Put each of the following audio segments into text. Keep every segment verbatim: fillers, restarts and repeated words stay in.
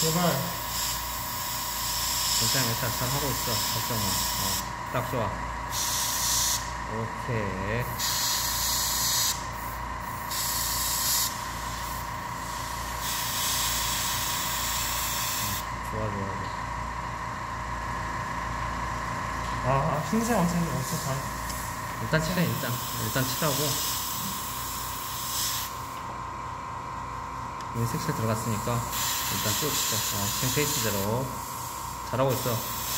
제발. 괜찮아, 괜찮아. 잘 하고 있어. 걱정 마. 어, 딱 좋아. 오케이. 좋아, 좋아, 좋아. 아, 흰색 왕창이 어떡하. 일단 치래, 일단. 일단 치라고. 이미 색칠 들어갔으니까, 일단 쭉 치자. 어, 지금 페이스대로. 잘하고 있어.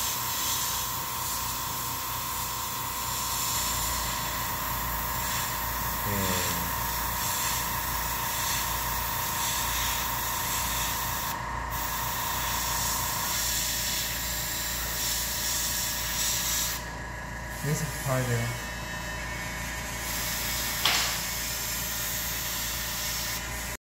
예. 여기서 봐야 돼요.